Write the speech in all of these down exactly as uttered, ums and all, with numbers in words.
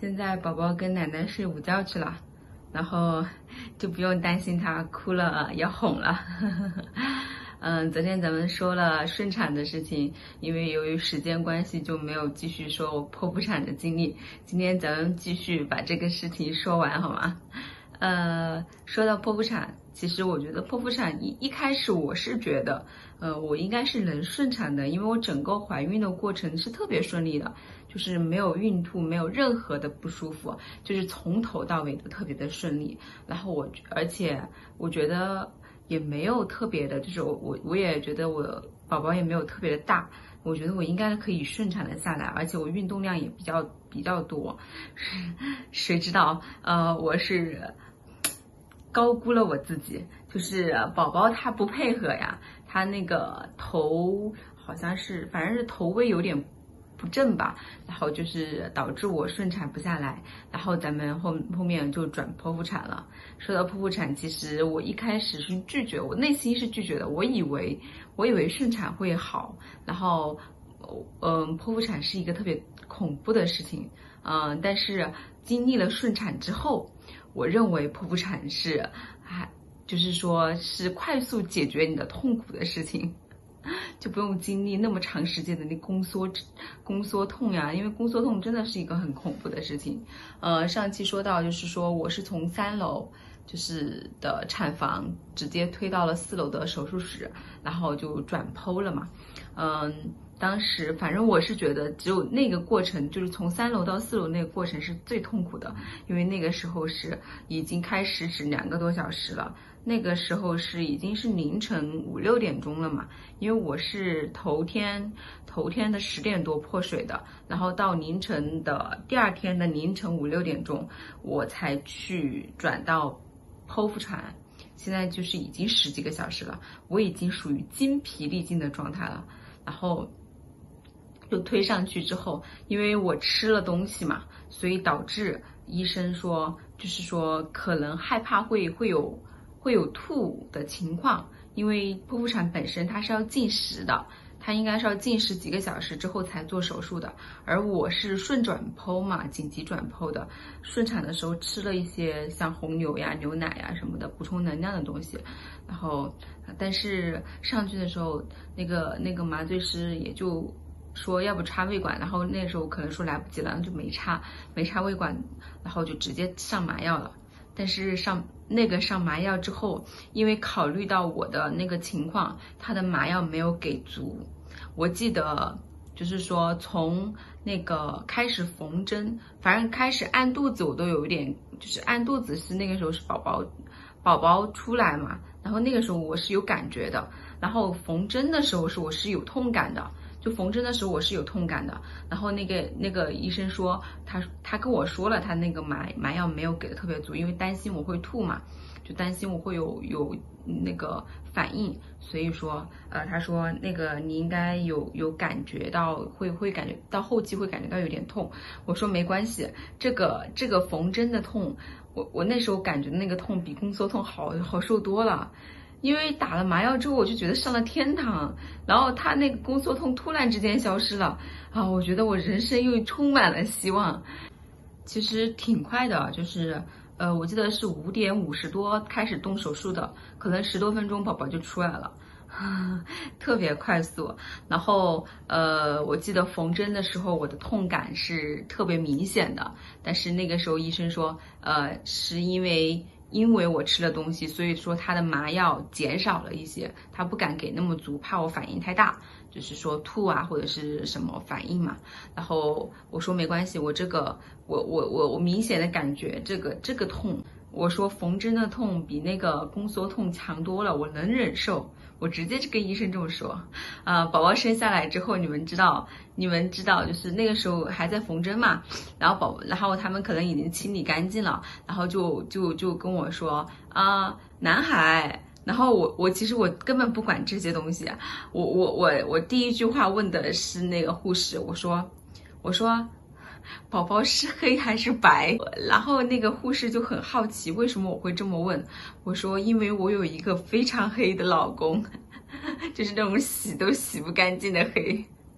现在宝宝跟奶奶睡午觉去了，然后就不用担心他哭了要哄了。嗯，昨天咱们说了顺产的事情，因为由于时间关系就没有继续说我剖腹产的经历。今天咱们继续把这个事情说完好吗？呃，说到剖腹产，其实我觉得剖腹产一一开始我是觉得，呃，我应该是能顺产的，因为我整个怀孕的过程是特别顺利的，就是没有孕吐，没有任何的不舒服，就是从头到尾都特别的顺利。然后我，而且我觉得也没有特别的，就是我我我也觉得我宝宝也没有特别的大，我觉得我应该可以顺产的下来，而且我运动量也比较比较多。谁知道，呃，我是高估了我自己，就是宝宝他不配合呀，他那个头好像是，反正是头位有点不正吧，然后就是导致我顺产不下来，然后咱们后后面就转剖腹产了。说到剖腹产，其实我一开始是拒绝，我内心是拒绝的，我以为我以为顺产会好，然后嗯，剖腹产是一个特别恐怖的事情，嗯，但是经历了顺产之后，我认为剖腹产是还就是说是快速解决你的痛苦的事情。就不用经历那么长时间的那宫缩宫缩痛呀，因为宫缩痛真的是一个很恐怖的事情。呃，上期说到就是说我是从三楼就是的产房直接推到了四楼的手术室，然后就转剖了嘛。嗯，当时反正我是觉得只有那个过程，就是从三楼到四楼那个过程是最痛苦的，因为那个时候是已经开始只两个多小时了。那个时候是已经是凌晨五六点钟了嘛，因为我是头天头天的十点多破水的，然后到凌晨的第二天的凌晨五六点钟，我才去转到剖腹产。现在就是已经十几个小时了，我已经属于精疲力尽的状态了。然后就推上去之后，因为我吃了东西嘛，所以导致医生说，就是说可能害怕会会有。会有吐的情况，因为剖腹产本身它是要禁食的，它应该是要禁食几个小时之后才做手术的。而我是顺转剖嘛，紧急转剖的，顺产的时候吃了一些像红牛呀、牛奶呀什么的补充能量的东西，然后但是上去的时候，那个那个麻醉师也就说要不插胃管，然后那时候可能说来不及了，就没插没插胃管，然后就直接上麻药了。但是上那个上麻药之后，因为考虑到我的那个情况，他的麻药没有给足。我记得就是说从那个开始缝针，反正开始按肚子我都有一点，就是按肚子是那个时候是宝宝宝宝出来嘛，然后那个时候我是有感觉的，然后缝针的时候是我是有痛感的。就缝针的时候我是有痛感的，然后那个那个医生说他他跟我说了他那个麻麻药没有给的特别足，因为担心我会吐嘛，就担心我会有有那个反应，所以说呃他说那个你应该有有感觉到会会感觉到后期会感觉到有点痛，我说没关系，这个这个缝针的痛，我我那时候感觉那个痛比宫缩痛好好受多了。因为打了麻药之后，我就觉得上了天堂，然后他那个宫缩痛突然之间消失了啊！我觉得我人生又充满了希望。其实挺快的，就是呃，我记得是五点五十多开始动手术的，可能十多分钟宝宝就出来了，特别快速。然后呃，我记得缝针的时候，我的痛感是特别明显的，但是那个时候医生说，呃，是因为。因为我吃了东西，所以说他的麻药减少了一些，他不敢给那么足，怕我反应太大，就是说吐啊或者是什么反应嘛。然后我说没关系，我这个我我我我明显的感觉这个这个痛，我说缝针的痛比那个宫缩痛强多了，我能忍受。我直接就跟医生这么说，啊、呃，宝宝生下来之后，你们知道，你们知道，就是那个时候还在缝针嘛，然后宝，然后他们可能已经清理干净了，然后就就就跟我说啊、呃，男孩，然后我我其实我根本不管这些东西，我我我我第一句话问的是那个护士，我说我说。宝宝是黑还是白？然后那个护士就很好奇，为什么我会这么问？我说，因为我有一个非常黑的老公，就是那种洗都洗不干净的黑。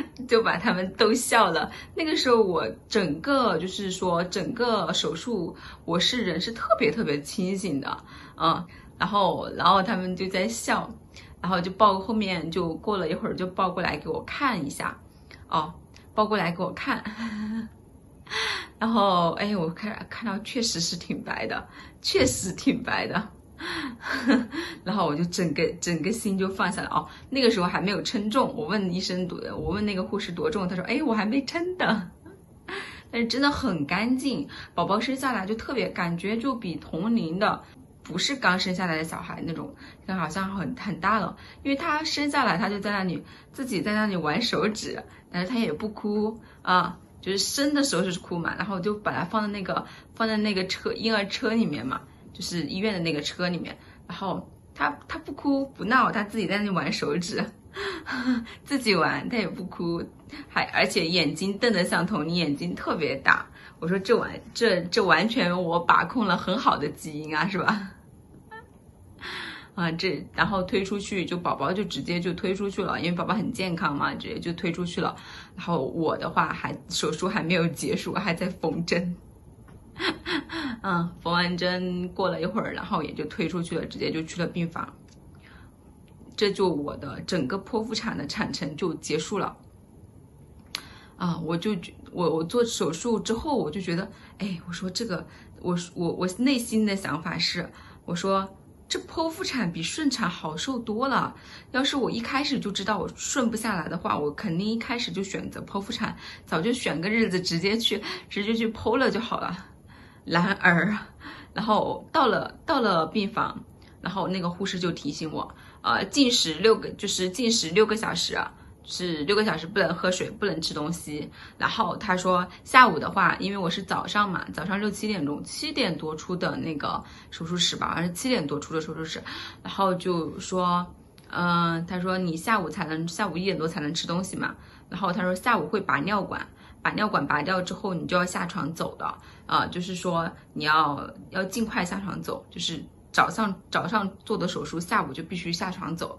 就把他们都笑了。那个时候我整个就是说整个手术我是人是特别特别清醒的，嗯，然后然后他们就在笑，然后就抱后面就过了一会儿就抱过来给我看一下，哦，抱过来给我看。然后哎，我看看到确实是挺白的，确实挺白的。然后我就整个整个心就放下了哦。那个时候还没有称重，我问医生多，我问那个护士多重，他说哎我还没称的。但是真的很干净，宝宝生下来就特别感觉就比同龄的不是刚生下来的小孩那种，好像很很大了，因为他生下来他就在那里自己在那里玩手指，但是他也不哭啊。就是生的时候是哭嘛，然后我就把它放在那个放在那个车婴儿车里面嘛，就是医院的那个车里面，然后他他不哭不闹，他自己在那里玩手指，自己玩，他也不哭，还而且眼睛瞪得像铜铃，眼睛特别大。我说这完这这完全我把控了很好的基因啊，是吧？啊，这然后推出去就宝宝就直接就推出去了，因为宝宝很健康嘛，直接就推出去了。然后我的话还手术还没有结束，还在缝针。嗯，缝完针过了一会儿，然后也就推出去了，直接就去了病房。这就我的整个剖腹产的产程就结束了。啊，我就我我做手术之后，我就觉得，哎，我说这个，我我我内心的想法是，我说。这剖腹产比顺产好受多了。要是我一开始就知道我顺不下来的话，我肯定一开始就选择剖腹产，早就选个日子直接去直接去剖了就好了。然而，然后到了到了病房，然后那个护士就提醒我，呃，禁食六个就是禁食六个小时啊。是六个小时不能喝水，不能吃东西。然后他说下午的话，因为我是早上嘛，早上六七点钟，七点多出的那个手术室吧，好像是七点多出的手术室。然后就说，嗯、呃，他说你下午才能，下午一点多才能吃东西嘛。然后他说下午会拔尿管，把尿管拔掉之后，你就要下床走的啊、呃，就是说你要要尽快下床走，就是早上早上做的手术，下午就必须下床走。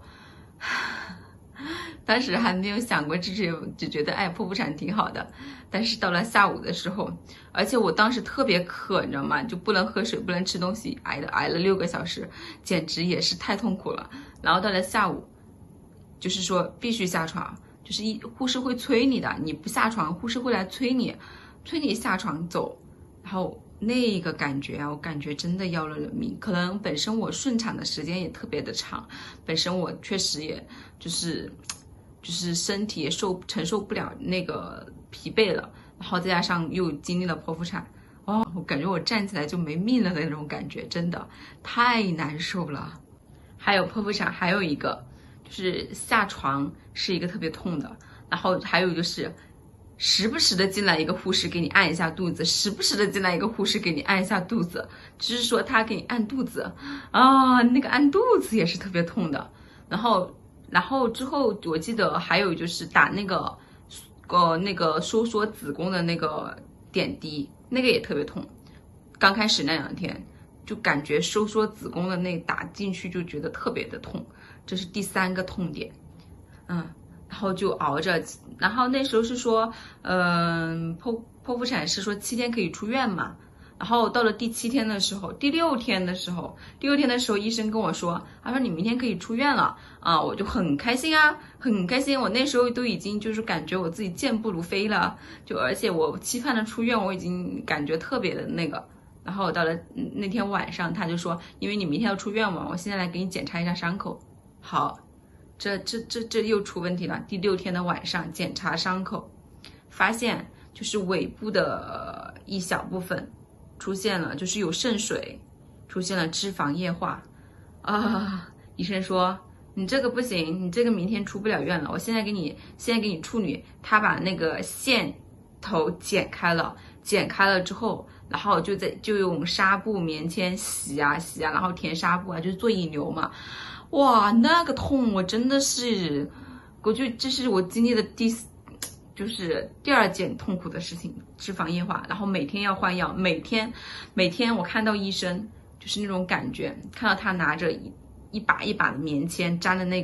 当时还没有想过这些，只觉得哎剖腹产挺好的。但是到了下午的时候，而且我当时特别渴，你知道吗？就不能喝水，不能吃东西，挨了挨了六个小时，简直也是太痛苦了。然后到了下午，就是说必须下床，就是一护士会催你的，你不下床，护士会来催你，催你下床走。然后那个感觉啊，我感觉真的要了人命。可能本身我顺产的时间也特别的长，本身我确实也就是就是身体也受承受不了那个疲惫了，然后再加上又经历了剖腹产，哦，我感觉我站起来就没命了的那种感觉，真的太难受了。还有剖腹产还有一个就是下床是一个特别痛的，然后还有就是时不时的进来一个护士给你按一下肚子，时不时的进来一个护士给你按一下肚子，就是说他给你按肚子啊，那个按肚子也是特别痛的。然后，然后之后我记得还有就是打那个呃那个收缩子宫的那个点滴，那个也特别痛。刚开始那两天就感觉收缩子宫的那打进去就觉得特别的痛，这是第三个痛点，嗯。然后就熬着，然后那时候是说，嗯、呃，剖剖腹产是说七天可以出院嘛。然后到了第七天的时候，第六天的时候，第六天的时候，医生跟我说，他说你明天可以出院了啊，我就很开心啊，很开心。我那时候都已经就是感觉我自己健步如飞了，就而且我期盼的出院，我已经感觉特别的那个。然后到了那天晚上，他就说，因为你明天要出院嘛，我现在来给你检查一下伤口。好。这这这这又出问题了。第六天的晚上检查伤口，发现就是尾部的一小部分出现了，就是有渗水，出现了脂肪液化啊。医生说你这个不行，你这个明天出不了院了。我现在给你现在给你处理，他把那个线头剪开了，剪开了之后，然后就在就用纱布棉签洗啊洗啊，然后填纱布啊，就是做引流嘛。哇，那个痛我真的是，我就这是我经历的第，就是第二件痛苦的事情，脂肪液化，然后每天要换药，每天每天我看到医生就是那种感觉，看到他拿着一一把一把的棉签粘的那个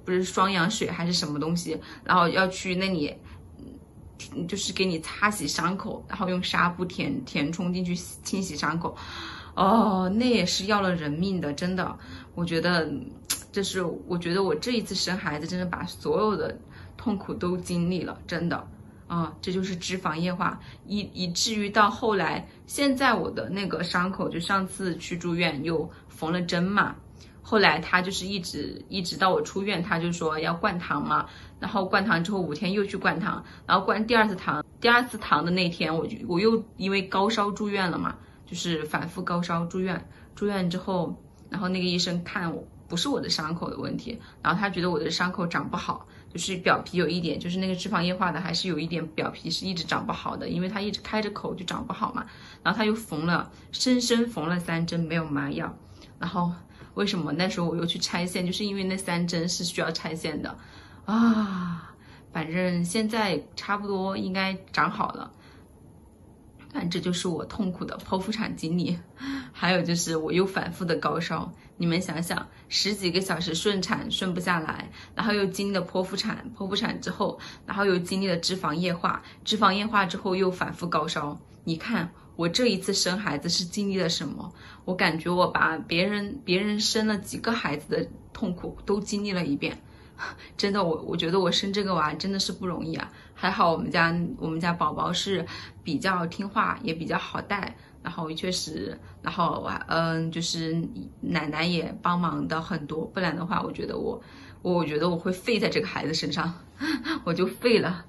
不是双氧水还是什么东西，然后要去那里，就是给你擦洗伤口，然后用纱布填填充进去清洗伤口。哦，那也是要了人命的，真的。我觉得这是，我觉得我这一次生孩子真的把所有的痛苦都经历了，真的。啊，这就是脂肪液化，以以至于到后来，现在我的那个伤口，就上次去住院又缝了针嘛，后来他就是一直一直到我出院，他就说要灌糖嘛，然后灌糖之后五天又去灌糖，然后灌第二次糖，第二次糖的那天我就我又因为高烧住院了嘛，就是反复高烧住院，住院之后，然后那个医生看我不是我的伤口的问题，然后他觉得我的伤口长不好。就是表皮有一点，就是那个脂肪液化的，还是有一点表皮是一直长不好的，因为它一直开着口就长不好嘛。然后他又缝了，深深缝了三针，没有麻药。然后为什么那时候我又去拆线？就是因为那三针是需要拆线的啊。反正现在差不多应该长好了。反正这就是我痛苦的剖腹产经历，还有就是我又反复的高烧。你们想想，十几个小时顺产顺不下来，然后又经历了剖腹产，剖腹产之后，然后又经历了脂肪液化，脂肪液化之后又反复高烧。你看我这一次生孩子是经历了什么？我感觉我把别人别人生了几个孩子的痛苦都经历了一遍。真的，我我觉得我生这个娃真的是不容易啊！还好我们家我们家宝宝是比较听话，也比较好带，然后确实，然后嗯，就是奶奶也帮忙的很多，不然的话，我觉得我我觉得我会废在这个孩子身上，我就废了。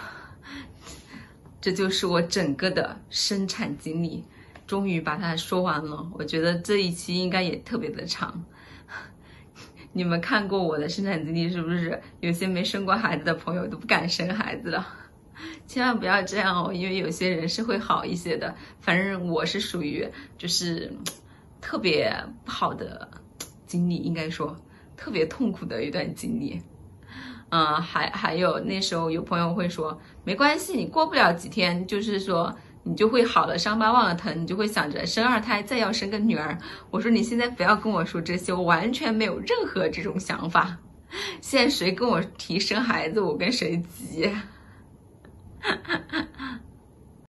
这就是我整个的生产经历，终于把它说完了。我觉得这一期应该也特别的长。你们看过我的生产经历是不是？有些没生过孩子的朋友都不敢生孩子了，千万不要这样哦，因为有些人是会好一些的。反正我是属于就是特别不好的经历，应该说特别痛苦的一段经历。嗯，还还有那时候有朋友会说，没关系，你过不了几天，就是说你就会好了，伤疤忘了疼，你就会想着生二胎再要生个女儿。我说你现在不要跟我说这些，我完全没有任何这种想法。现在谁跟我提生孩子，我跟谁急。